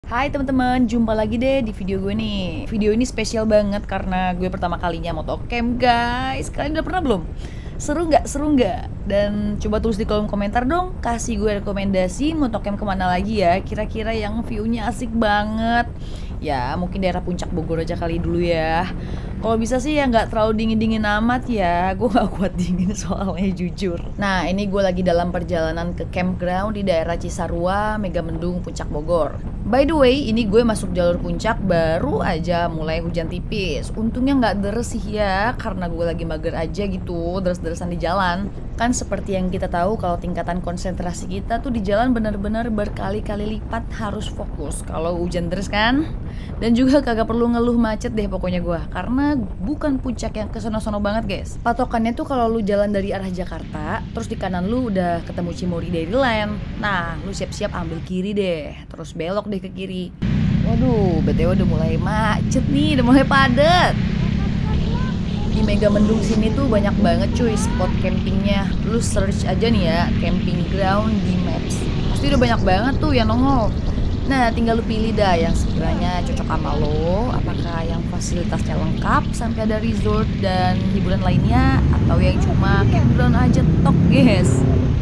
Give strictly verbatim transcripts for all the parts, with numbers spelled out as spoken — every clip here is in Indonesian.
Hai teman-teman, jumpa lagi deh di video gue nih. Video ini spesial banget karena gue pertama kalinya motocamp guys. Kalian udah pernah belum? Seru nggak? Seru nggak? Dan coba tulis di kolom komentar dong, kasih gue rekomendasi motocamp kemana lagi ya. Kira-kira yang view-nya asik banget. Ya mungkin daerah Puncak Bogor aja kali dulu ya. Kalau bisa sih ya nggak terlalu dingin-dingin amat ya. Gue nggak kuat dingin soalnya jujur. Nah ini gue lagi dalam perjalanan ke campground di daerah Cisarua, Megamendung, Puncak Bogor. By the way, ini gue masuk jalur puncak baru aja mulai hujan tipis. Untungnya nggak deres sih ya, karena gue lagi mager aja gitu, deres-deresan di jalan. Kan seperti yang kita tahu kalau tingkatan konsentrasi kita tuh di jalan bener-bener berkali-kali lipat harus fokus kalau hujan deres kan. Dan juga kagak perlu ngeluh macet deh pokoknya gue, karena bukan puncak yang kesono-sono banget guys. Patokannya tuh kalau lu jalan dari arah Jakarta, terus di kanan lu udah ketemu Cimory Dairyland. Nah, lu siap-siap ambil kiri deh, terus belok deh ke kiri. Waduh, B T W udah mulai macet nih, udah mulai padat. Di Megamendung sini tuh banyak banget cuy spot campingnya. Lu search aja nih ya, camping ground di Maps. Pasti udah banyak banget tuh yang nongol. Nah, tinggal lu pilih dah yang sekiranya cocok sama lo. Apakah yang fasilitasnya lengkap sampai ada resort dan hiburan lainnya, atau yang cuma campground aja tok guys.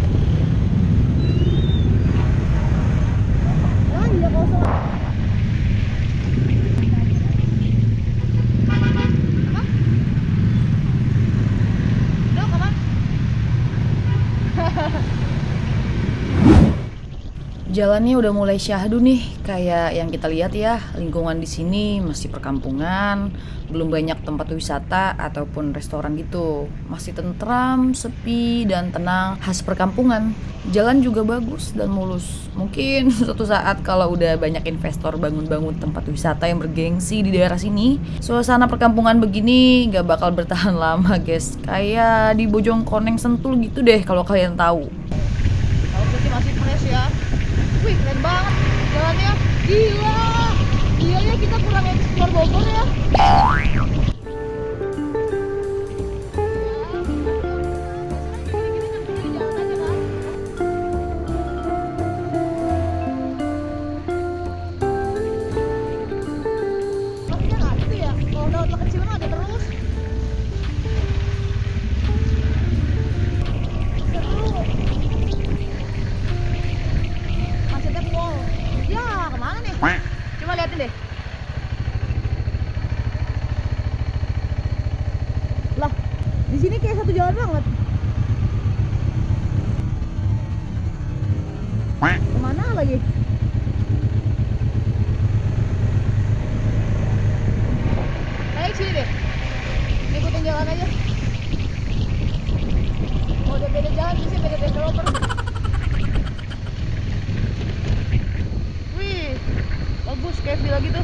Jalannya udah mulai syahdu nih, kayak yang kita lihat ya. Lingkungan di sini masih perkampungan, belum banyak tempat wisata ataupun restoran gitu. Masih tentram, sepi dan tenang, khas perkampungan. Jalan juga bagus dan mulus. Mungkin suatu saat kalau udah banyak investor bangun-bangun tempat wisata yang bergengsi di daerah sini, suasana perkampungan begini gak bakal bertahan lama guys. Kayak di Bojongkoneng Sentul gitu deh kalau kalian tahu. Kalau sih masih fresh ya. Wih, keren banget jalannya. Gila. Iya ya, kita kurang eksplor Bogor ya. Liatin deh. Lah, di sini kayak satu jalan banget. Kemana lagi? Kayak sini deh. Ikutin jalan aja. Mau ada beda jalan, bisa beda developer. Bagus, kayak villa gitu.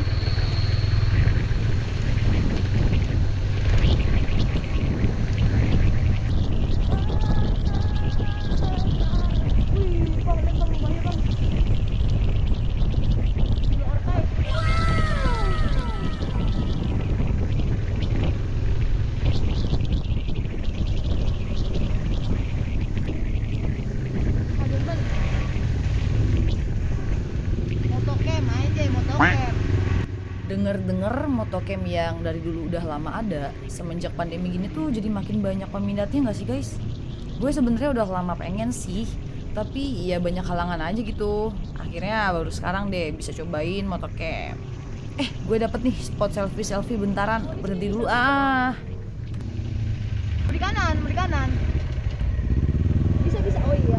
Dengar-dengar motocamp yang dari dulu udah lama ada, semenjak pandemi gini tuh jadi makin banyak peminatnya nggak sih guys? Gue sebenarnya udah lama pengen sih, tapi ya banyak halangan aja gitu. Akhirnya baru sekarang deh bisa cobain motocamp. Eh, gue dapet nih spot selfie-selfie bentaran. Berhenti dulu ah. Di kanan, di kanan. Bisa bisa. Oh iya.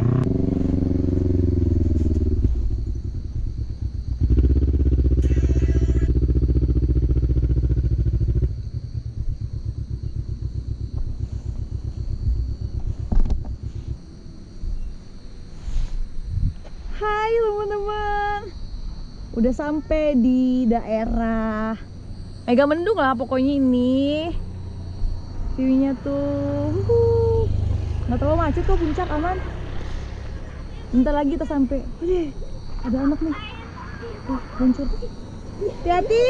Hai teman-teman, udah sampai di daerah Megamendung lah pokoknya ini. View-nya tuh uh, nggak terlalu macet kok, puncak aman. Bentar lagi kita sampai. Wih, ada anak nih. Tuh, muncul. Hati-hati.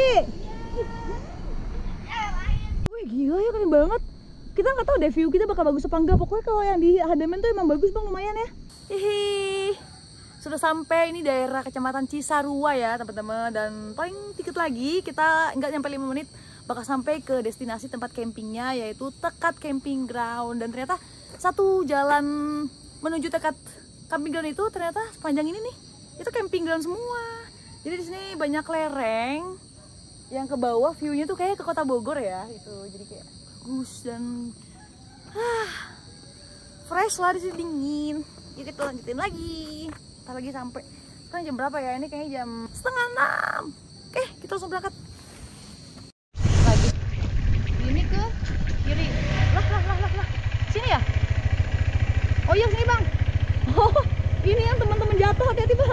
Wih, gila ya, keren banget. Kita nggak tahu deh view kita bakal bagus apa enggak. Pokoknya kalau yang di Hademen tuh emang bagus bang, lumayan ya. Hihi. sudah sampai ini daerah Kecamatan Cisarua ya teman-teman. Dan paling dikit lagi kita nggak nyampe lima menit bakal sampai ke destinasi tempat campingnya, yaitu Tekad Camping Ground. Dan ternyata satu jalan menuju Tekad Camping Ground itu ternyata sepanjang ini nih itu camping ground semua. Jadi di sini banyak lereng yang ke bawah, view-nya tuh kayak ke Kota Bogor ya itu. Jadi kayak bagus dan ah, fresh lah, di sini dingin. Yuk kita lanjutin lagi. Ntar lagi sampai. Sekarang jam berapa ya? Ini kayaknya jam setengah enam. Oke, kita langsung berangkat. Lagi. Ini ke kiri. Lah, lah, lah, lah, lah. Sini ya? Oh iya, sini bang. Oh, ini yang teman-teman jatuh. Hati-hati bang.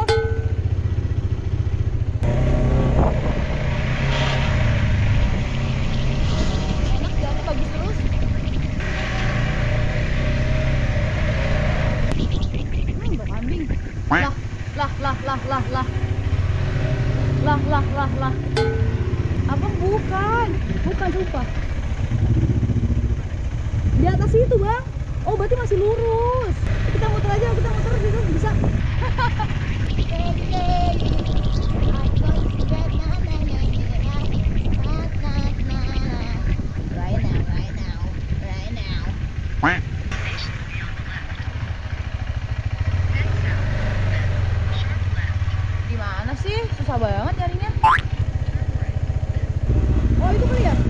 Enak, jalannya bagus terus. Hmm, bau kambing. Lah, lah, lah, lah, lah, lah. Lah, lah, lah, lah. Abang bukan. Bukan, sumpah. Di atas itu, Bang. Oh, berarti masih lurus. Kita muter aja, kita muter situ bisa. Gimana sih? Susah banget nyarinya. Oh, itu kali ya?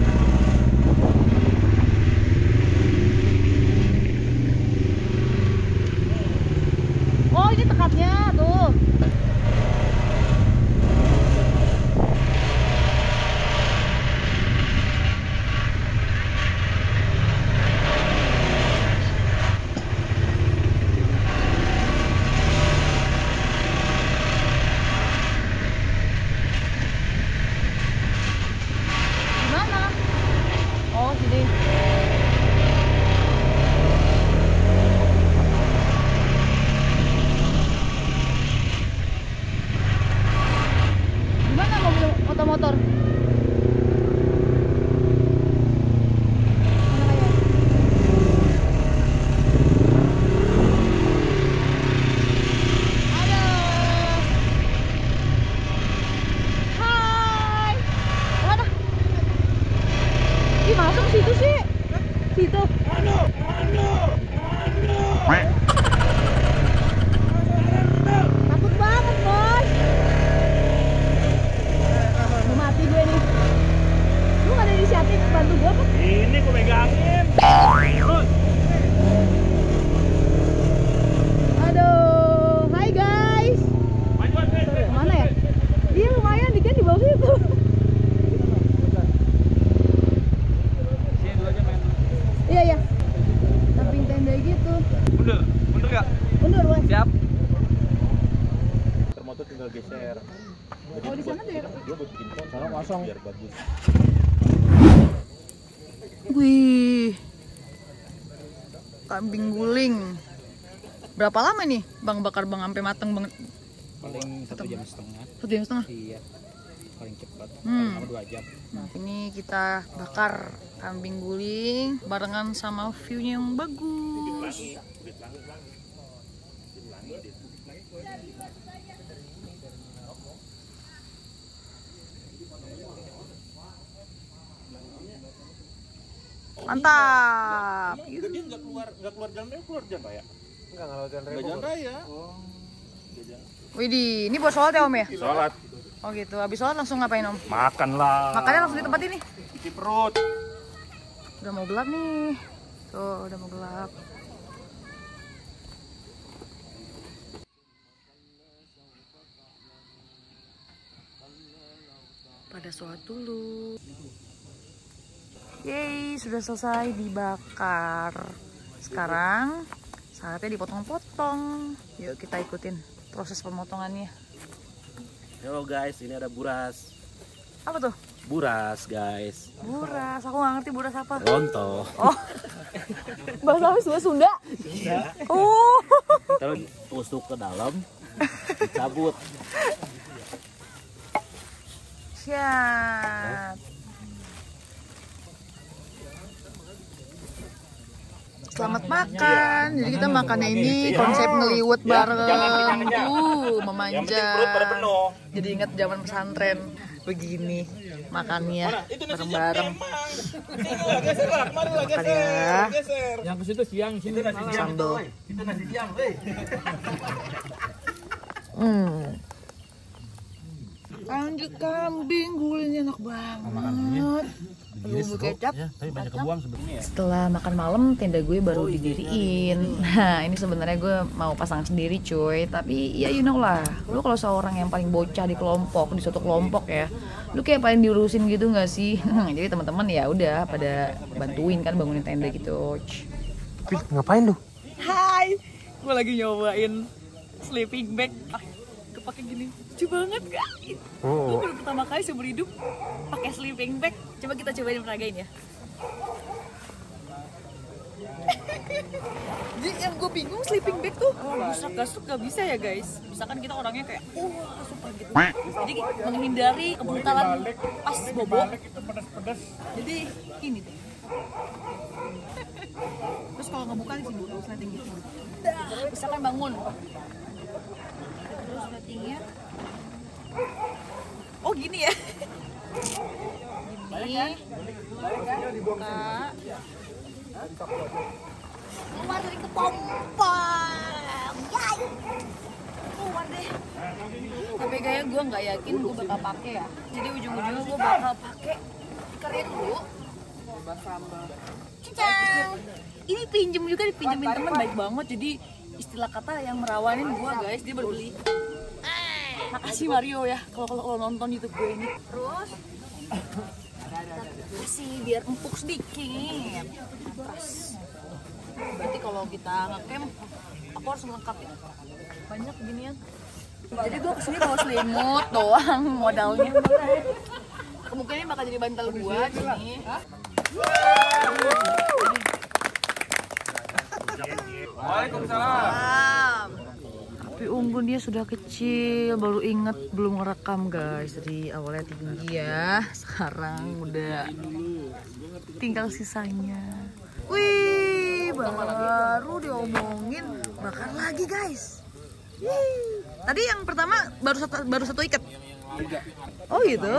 Oh, ini tekatnya tuh. Gimana? Oh, sini. Gimana mobil motor-motor? Mana kayak? Halo. Hai. Mana? Ih, masuk situ sih. Situ. Anu, anu, anu. Takut banget, Bos. Mau mati gue nih. Lu gak ada inisiatif bantu gue apa? Ini gue megangin. Terus. Aduh, hai guys. Majuan, Fred, Fred. Mana ya? Iya lumayan, dikit di bawah situ. Sini dulu aja main. Iya ya. Samping tenda gitu. Mundur, mundur gak? Mundur, Bos. Siap. Termotor tinggal geser. Oh, di sana tuh ya? Dia buat bikin pot, sana kosong biar bagus. Wih. Kambing guling. Berapa lama nih Bang bakar Bang sampai mateng banget? Paling satu jam setengah. Satu jam setengah. Iya. Paling cepat. Hmm. Paling lama dua jam. Nah, ini kita bakar kambing guling barengan sama view-nya yang bagus. Mantap. Dia nggak keluar, nggak keluar jalan raya, keluar jalan raya. Enggak, kalau jalan raya. Nggak jalan raya. Oh. Widih, ini buat sholat ya Om ya? Sholat. Oh gitu, habis sholat langsung ngapain Om? Makan lah. Makannya langsung di tempat ini? Cuci perut. Udah mau gelap nih. Tuh, udah mau gelap. Pada sholat dulu. Yeay, sudah selesai dibakar. Sekarang saatnya dipotong-potong. Yuk kita ikutin proses pemotongannya. Halo guys, ini ada buras. Apa tuh? Buras guys. Buras, aku nggak ngerti buras apa. Lonto. Oh, bahasa bahasa Sunda. Oh, Terus tusuk ke dalam, dicabut. siap. selamat makan. Jadi kita makannya ini konsep ngeliwet bareng tuh, memanja. Jadi ingat zaman pesantren begini makannya bareng-bareng. Makan ya. Yang ke situ siang, sini Sambal. Hmm. Lanjut kambing, gulingnya enak banget. Bumbu kecap. Setelah makan malam, tenda gue baru didiriin. Nah, ini sebenarnya gue mau pasang sendiri, cuy. Tapi ya you know lah, lu kalau seorang yang paling bocah di kelompok, di suatu kelompok ya, lu kayak paling diurusin gitu nggak sih? Jadi teman-teman ya udah pada bantuin kan bangunin tenda gitu. Tapi ngapain lu? Hai, gue lagi nyobain sleeping bag. Ah, kepake gini, lucu banget guys. Gue baru pertama kali seumur hidup pakai sleeping bag. Coba kita cobain peragain ya. Jadi yang gue bingung sleeping bag tuh gasuk-gasuk gak bisa ya guys. Misalkan kita orangnya kayak wah super gitu. Jadi menghindari kebrutalan pas bobo. Jadi ini deh. Terus kalau ngebuka di sini setting gitu. Dah, misalkan bangun. Terus settingnya. Oh gini ya. Gini. Buka. Keluar dari kepompong. Yay. Keluar deh. Tapi kayaknya gue nggak yakin gue bakal pakai ya. Jadi ujung-ujungnya gue bakal pakai ikannya dulu. Cincang. Ini pinjem juga, dipinjemin temen, baik banget. Jadi istilah kata yang merawanin gue guys, dia baru beli. Makasih Mario ya kalau kalau nonton YouTube gue ini. Terus kasih biar empuk sedikit. Pas. Berarti kalau kita ngecamp, aku harus melengkapi banyak ginian. Jadi gue kesini bawa selimut doang modalnya. Kemungkinan bakal jadi bantal gue sini. Waalaikumsalam. Api unggun dia sudah kecil, baru inget belum ngerekam guys. Jadi awalnya tinggi ya, sekarang udah tinggal sisanya. Wih, baru diomongin bakar lagi guys. Wih. Tadi yang pertama baru satu baru satu ikat. Oh gitu.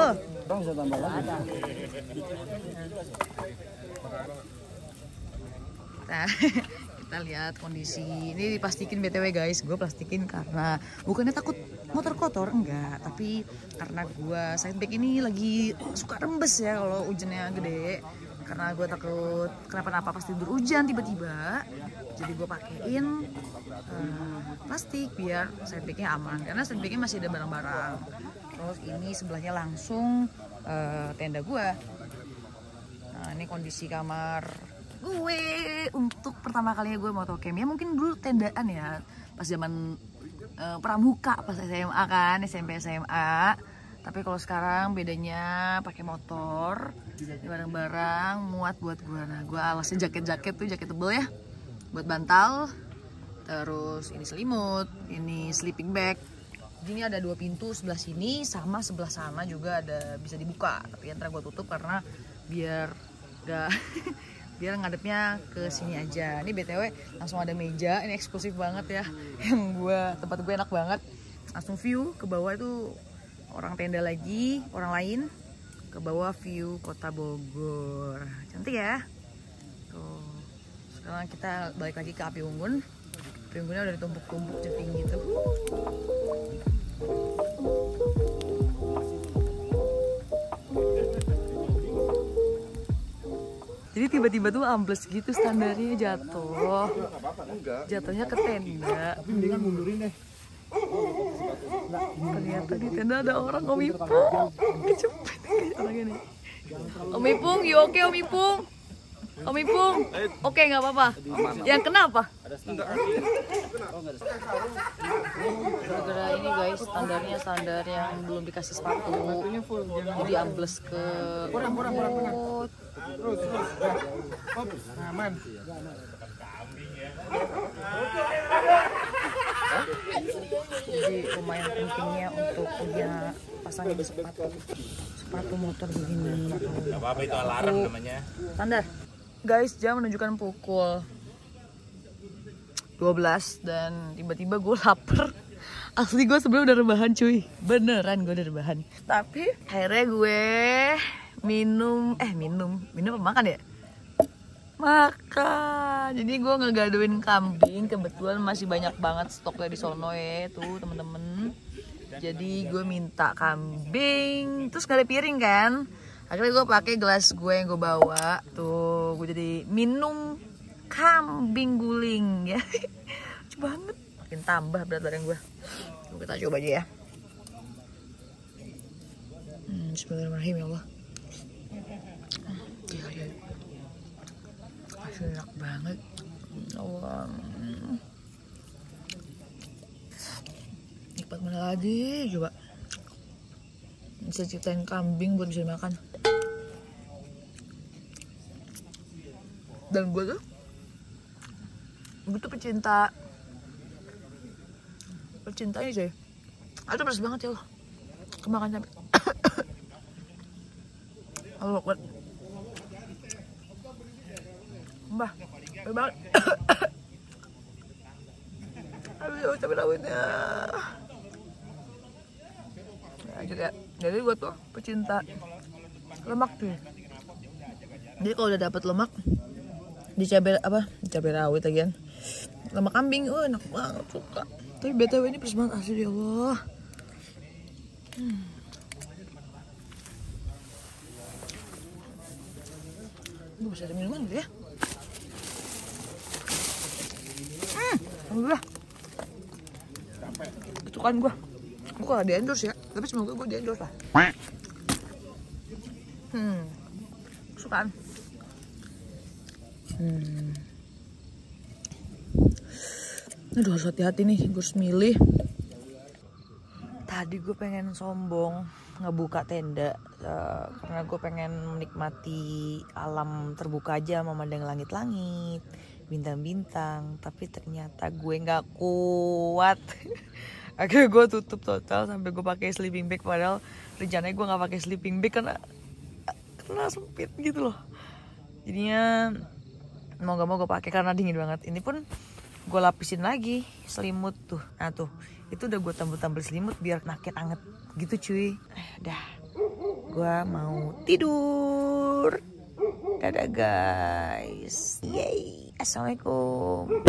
Nah, kita lihat kondisi ini diplastikin B T W guys. Gue plastikin karena bukannya takut motor kotor, enggak, tapi karena gue side bag ini lagi suka rembes ya kalau hujannya gede. Karena gue takut kenapa-napa pas tidur hujan tiba-tiba. Jadi gue pakein uh, plastik biar side bagnya aman. Karena side bagnya masih ada barang-barang. Terus ini sebelahnya langsung uh, tenda gue. Nah ini kondisi kamar gue untuk pertama kalinya gue motocamp. Ya mungkin dulu tendaan ya pas zaman uh, pramuka, pas S M A kan, S M P S M A. Tapi kalau sekarang bedanya pakai motor, barang-barang muat buat gue. Nah gue alasnya jaket-jaket tuh, jaket tebel ya, buat bantal. Terus ini selimut, ini sleeping bag. Ini ada dua pintu, sebelah sini sama sebelah sana juga ada bisa dibuka. Tapi ntar gue tutup karena biar gak biar ngadepnya ke sini aja. Ini B T W langsung ada meja, ini eksklusif banget ya. Yang gue tempat gue enak banget. Langsung view ke bawah itu orang tenda lagi, orang lain. Ke bawah view kota Bogor. Cantik ya. Tuh. Sekarang kita balik lagi ke api unggun. Api unggunnya udah ditumpuk-tumpuk ceping gitu. Jadi tiba-tiba tuh ambles gitu standarnya jatuh. Jatuhnya ke tenda. Tapi mendingan mundurin deh. Ternyata di tenda ada orang, Om Ipung. Kecepet orang ini. Om Ipung, you oke Om Ipung? Om Ipung, oke nggak apa-apa. Yang kenapa? Gara-gara ini guys, standarnya standar yang belum dikasih sepatu. Jadi ambles ke perut. Aman. Jadi lumayan pentingnya untuk punya pasangnya di sepatu. Sepatu motor begini. Gak apa-apa, itu alarm namanya. Standar. Guys, jam menunjukkan pukul dua belas dan tiba-tiba gue lapar. Asli gue sebelum udah rebahan cuy, beneran gue udah rebahan. Tapi akhirnya gue minum, eh minum, minum apa makan ya? Makan. Jadi gue ngegadoin kambing, kebetulan masih banyak banget stoknya di sono ya tuh temen-temen. Jadi gue minta kambing, terus gak ada piring kan? Akhirnya gue pakai gelas gue yang gue bawa tuh, gue jadi minum kambing guling ya. Lucu banget. Makin tambah berat badan gue. Kita coba aja ya. Hmm, Bismillahirrahmanirrahim ya Allah. Gila ya. Masih enak banget. Allah. Nikmat mana lagi coba. Bisa ceritain kambing buat bisa dimakan. Dan gue tuh, gue tuh pecinta Pecinta ini sih. Aduh pedas banget ya Allah. Kemakan sampai. Allah kuat. Mbah, pedas banget. Aduh capek rawitnya. Ya juga. Jadi gue tuh pecinta lemak tuh. Jadi kalau udah dapet lemak di cabai apa? Di cabai rawit lagi kan. Lemak kambing, oh enak banget suka. Tapi B T W ini pedas banget asli ya Allah. Hmm. Gue bisa ada minuman gitu ya. Hmm, alhamdulillah. Kesukaan gue. Gue gak di endorse ya, tapi semoga gue di endorse lah. Hmm, kesukaan. Hmm. Aduh harus hati-hati nih, gue harus milih. Tadi gue pengen sombong ngebuka tenda uh, karena gue pengen menikmati alam terbuka aja, memandang langit-langit, bintang-bintang. Tapi ternyata gue nggak kuat. Akhirnya gue tutup total sampai gue pakai sleeping bag. Padahal rencananya gue nggak pakai sleeping bag karena karena sempit gitu loh. Jadinya mau gak mau gue pakai karena dingin banget. Ini pun gue lapisin lagi selimut tuh. Nah tuh, itu udah gue tambah-tambah selimut biar makin anget gitu cuy. Eh, dah, gue mau tidur. Dadah guys. Yeay, assalamualaikum.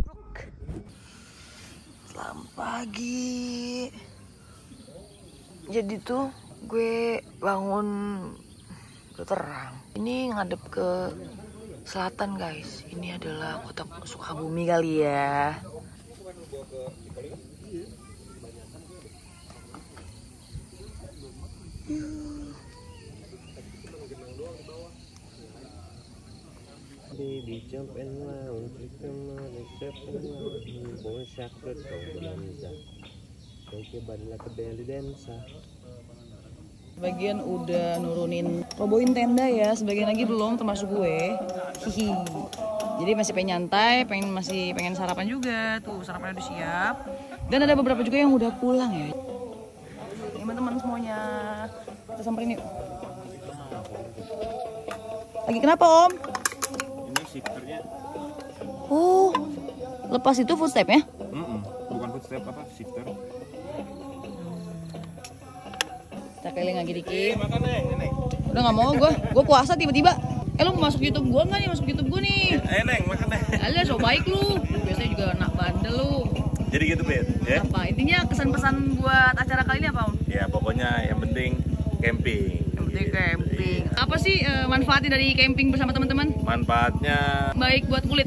Selamat pagi. Jadi tuh gue bangun udah terang. Ini ngadep ke selatan guys. Ini adalah kota Sukabumi kali ya. Baby jump and round, step and round, boy chocolate bonanza, take a body like a belly dancer. Sebagian udah nurunin, roboin tenda ya, sebagian lagi belum, termasuk gue. Hihi. Jadi masih pengen nyantai, pengen masih pengen sarapan juga. Tuh sarapannya udah siap. Dan ada beberapa juga yang udah pulang ya. Teman-teman semuanya, kita samperin yuk. Lagi kenapa om? Ini shifternya. Oh, lepas itu footstep ya? Mm-mm. Bukan footstep apa, shifter. Kita keliling lagi dikit. Udah gak mau gue, gue puasa tiba-tiba. Eh lu mau masuk YouTube gue nggak nih? Masuk YouTube gue nih. Eh neng, makan neng. Alah so baik lu. Biasanya juga anak bandel lu. Jadi gitu Bet, ya? Apa? Intinya kesan-pesan buat acara kali ini apa om? Ya pokoknya yang penting camping. Yang penting camping. Apa sih uh, manfaatnya dari camping bersama teman-teman? Manfaatnya Baik buat kulit.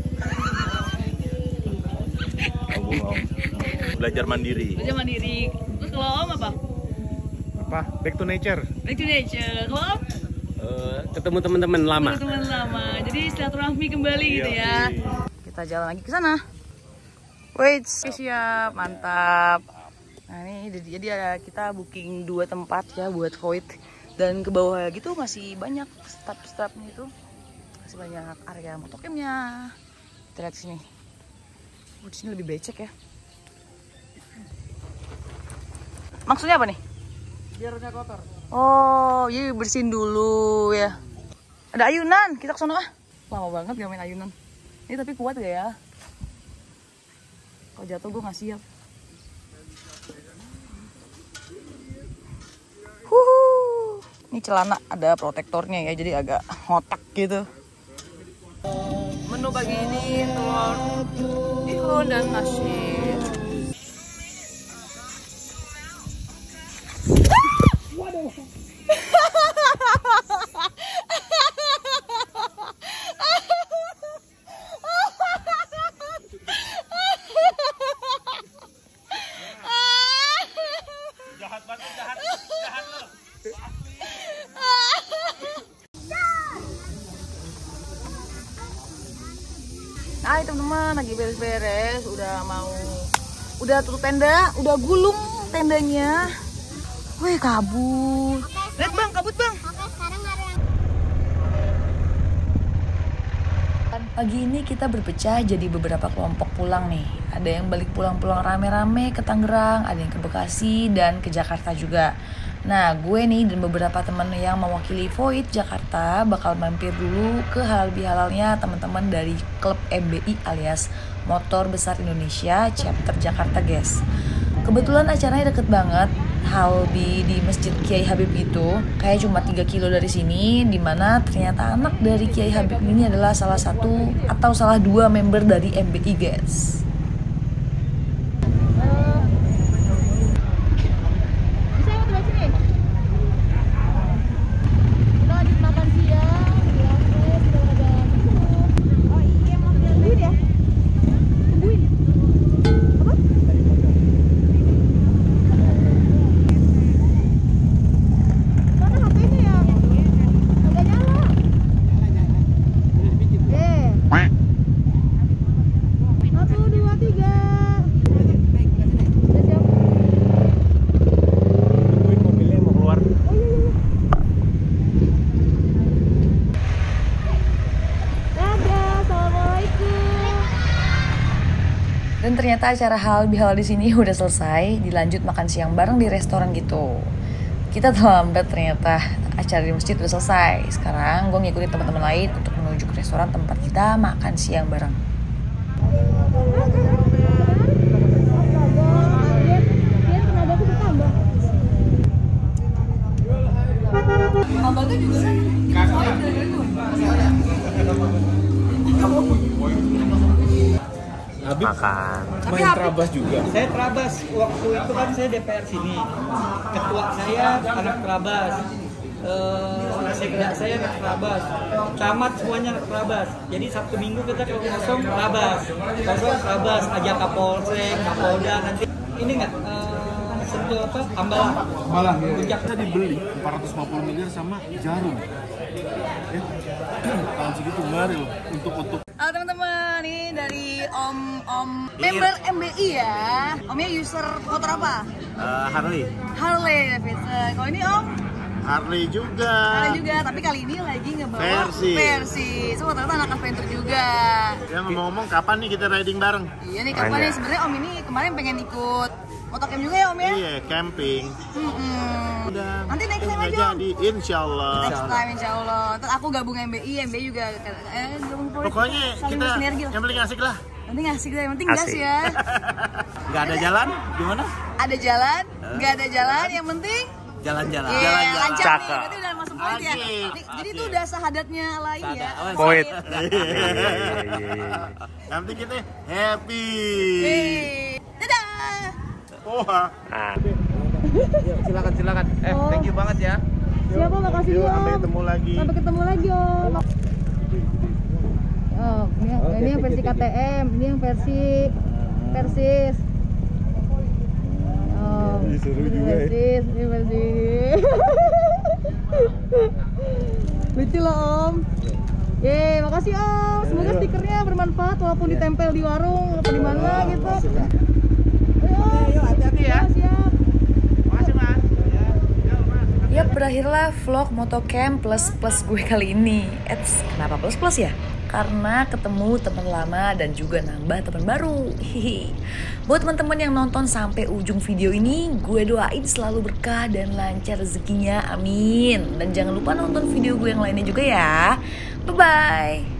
oh, oh. Belajar mandiri. Belajar mandiri. Terus kalau om apa? Apa? Back to nature. Back to nature. Kalau om? Uh, ketemu teman-teman lama. Teman lama. Jadi silaturahmi kembali gitu ya. Kita jalan lagi ke sana. Wait, siap, mantap. Nah ini jadi ada kita booking dua tempat ya buat void. Dan ke bawah gitu masih banyak step-stepnya itu. Masih banyak area motocampnya. Kita lihat sini. Oh, di sini lebih becek ya. Maksudnya apa nih? Biar nggak kotor. Oh, iya bersihin dulu ya. Ada ayunan, kita ke sana ah. Lama banget gak main ayunan. Ini tapi kuat gak ya? Kalau jatuh gue nggak siap. Huhu. Ini celana ada protektornya ya, jadi agak ngotak gitu. Menu pagi ini telur bihun dan nasi. Jahat banget, jahat, jahat lo. Hai teman-teman, lagi beres-beres, udah mau, udah tutup tenda, udah gulung tendanya. Wih, kabut. Lihat bang, kabut bang. Pagi ini kita berpecah jadi beberapa kelompok pulang nih. Ada yang balik pulang-pulang rame-rame ke Tangerang, ada yang ke Bekasi, dan ke Jakarta juga. Nah, gue nih dan beberapa temen yang mewakili Void Jakarta bakal mampir dulu ke halal-bihalalnya teman-teman dari klub M B I alias Motor Besar Indonesia Chapter Jakarta, guys. Kebetulan acaranya deket banget, halbi di Masjid Kiai Habib itu, kayak cuma tiga kilo dari sini, dimana ternyata anak dari Kiai Habib ini adalah salah satu atau salah dua member dari M B I, guys. Dan ternyata acara halal bihalal di sini udah selesai, dilanjut makan siang bareng di restoran gitu. Kita terlambat ternyata, acara di masjid udah selesai. Sekarang gue ngikutin teman-teman lain untuk menuju ke restoran tempat kita makan siang bareng. Abangnya juga Habis makan. Main terabas juga. Saya terabas, waktu itu kan saya D P R sini. Ketua saya anak terabas. Eh, sekda saya anak terabas. Camat semuanya anak terabas. Jadi Sabtu Minggu kita kalau kosong terabas. Kosong terabas, ajak Kapolsek, Kapolda nanti. Ini enggak eh, sentuh apa? Ambalah. Malah ya. Puncak. Kita dibeli empat ratus lima puluh miliar sama Jarum. Ya. Tahun segitu nggak ada loh untuk untuk Halo teman-teman, ini dari Om Om member M B I ya. Omnya user motor apa? Uh, Harley. Harley Davidson. Kalau ini Om? Harley juga. Harley juga, tapi kali ini lagi ngebawa Versi. Versi. So ternyata anak adventure juga. Ya ngomong-ngomong kapan nih kita riding bareng? Iya nih kapan nih sebenarnya Om ini kemarin pengen ikut motocamp juga ya Om ya? Iya, camping. Mm-mm. Udah. Nanti next time nggak aja Om. jadi, insya Allah. Next time insya Allah. Ntar aku gabung M B I, M B I juga eh gabung Void. Pokoknya Saling kita bersinergi lah. yang paling asik lah. Nanti ngasih deh, yang penting gas ya. Nggak ada jalan, gimana? Ada jalan, nggak ada jalan, yang penting Jalan-jalan. Iya, Jalan-jalan. lancar nih, berarti udah masuk poin ya. Asik, Jadi, jadi itu asik. udah sahadatnya lain ya. Void. Yang penting kita happy. Hei, dadah. Wah. Yuk, silakan silakan. Eh, Oh. thank you banget ya. Siapa makasih Yuk, sampai Om. ketemu lagi. Sampai ketemu lagi Om. Oh, ini, ini yang versi K T M, ini yang versi Persis. Oh, Ih, seru ini juga ya. Persis, ini versi. Lucu loh Om. Yeay, makasih Om. Semoga stikernya bermanfaat walaupun ditempel di warung atau di mana gitu. Ayo, hati-hati ya. Siap. Makasih Mas. Yap, berakhirlah vlog motocamp plus plus gue kali ini. Eits, kenapa plus plus ya? Karena ketemu teman lama dan juga nambah teman baru. Hihi. Buat teman-teman yang nonton sampai ujung video ini, gue doain selalu berkah dan lancar rezekinya. Amin. Dan jangan lupa nonton video gue yang lainnya juga ya. Bye bye.